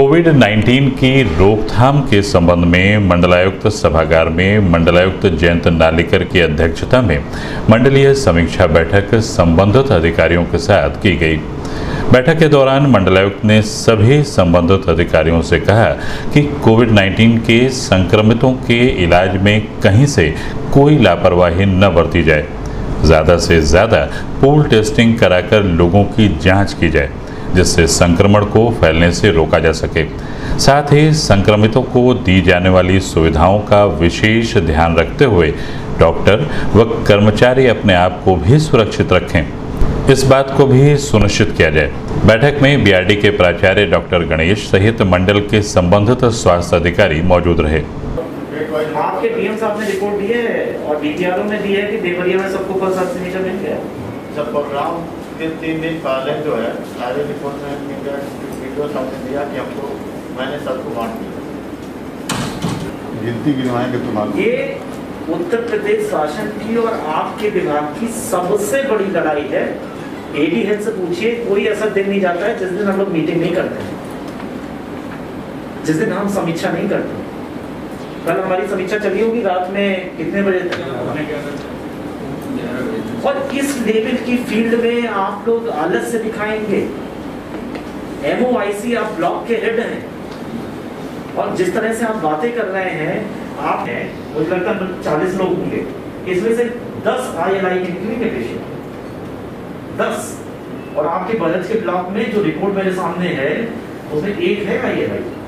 कोविड-19 की रोकथाम के संबंध में मंडलायुक्त सभागार में मंडलायुक्त जयंत नालिकर की अध्यक्षता में मंडलीय समीक्षा बैठक संबंधित अधिकारियों के साथ की गई। बैठक के दौरान मंडलायुक्त ने सभी संबंधित अधिकारियों से कहा कि कोविड-19 के संक्रमितों के इलाज में कहीं से कोई लापरवाही न बरती जाए। ज़्यादा से ज़्यादा पूल टेस्टिंग कराकर लोगों की जांच की जाए, जिससे संक्रमण को फैलने से रोका जा सके। साथ ही संक्रमितों को दी जाने वाली सुविधाओं का विशेष ध्यान रखते हुए डॉक्टर व कर्मचारी अपने आप को भी सुरक्षित रखें, इस बात को भी सुनिश्चित किया जाए। बैठक में बीआरडी के प्राचार्य डॉक्टर गणेश सहित मंडल के संबंधित स्वास्थ्य अधिकारी मौजूद रहे। आपके डीएम साहब ने रिपोर्ट दी है और डीपीआरओ ने दी है कि देवरिया में सबको फर्स्ट वैक्सीनेशन मिल गया। जब प्रोग्राम के 3 दिन पहले जो है सारे रिपोर्ट में वीडियो सामने दिया कि हमको मैंने सबको बांट दिया। गिनती गिनवाएंगे तुम्हारे। ये उत्तर प्रदेश शासन की और आपके विभाग की सबसे बड़ी लड़ाई है। एडी हेल्थ से पूछिए, कोई ऐसा दिन नहीं जाता है जिस दिन हम लोग मीटिंग नहीं करते, जिस दिन हम समीक्षा नहीं करते। कल हमारी समीक्षा चली होगी रात में कितने बजे तक, और इस लेवल की फील्ड में आप लोग आलस से दिखाएंगे। MOIC आप ब्लॉक के हेड हैं और जिस तरह से आप बातें कर रहे हैं, आप हैं मुझे लगता है 40 लोग होंगे, इसमें से 10 ILI के क्लिनिक पेशेंट 10, और आपके बजट के ब्लॉक में जो रिपोर्ट मेरे सामने है उसमें 1 है ILI।